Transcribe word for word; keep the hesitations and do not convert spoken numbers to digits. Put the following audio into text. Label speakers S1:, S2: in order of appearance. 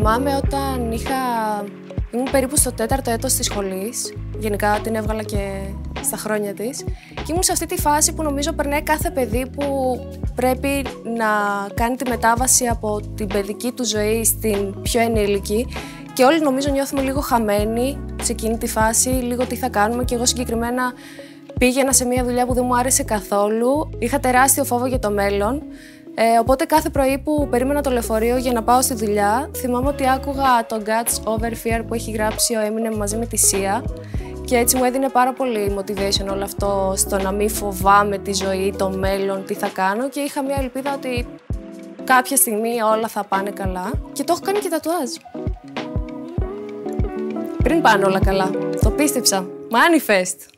S1: θυμάμαι όταν είχα... ήμουν περίπου στο τέταρτο έτος της σχολής, γενικά την έβγαλα και στα χρόνια της, και ήμουν σε αυτή τη φάση που νομίζω περνάει κάθε παιδί που πρέπει να κάνει τη μετάβαση από την παιδική του ζωή στην πιο ενήλικη, και όλοι νομίζω νιώθουμε λίγο χαμένοι σε εκείνη τη φάση, λίγο τι θα κάνουμε, και εγώ συγκεκριμένα πήγαινα σε μια δουλειά που δεν μου άρεσε καθόλου, είχα τεράστιο φόβο για το μέλλον. Ε, οπότε κάθε πρωί που περίμενα το λεωφορείο για να πάω στη δουλειά, θυμάμαι ότι άκουγα το Guts Over Fear που έχει γράψει ο Eminem μαζί με τη Sia, και έτσι μου έδινε πάρα πολύ motivation όλο αυτό στο να μην φοβάμαι τη ζωή, το μέλλον, τι θα κάνω, και είχα μια ελπίδα ότι κάποια στιγμή όλα θα πάνε καλά, και το έχω κάνει και τατουάζ. Πριν πάνε όλα καλά, το πίστεψα. Manifest!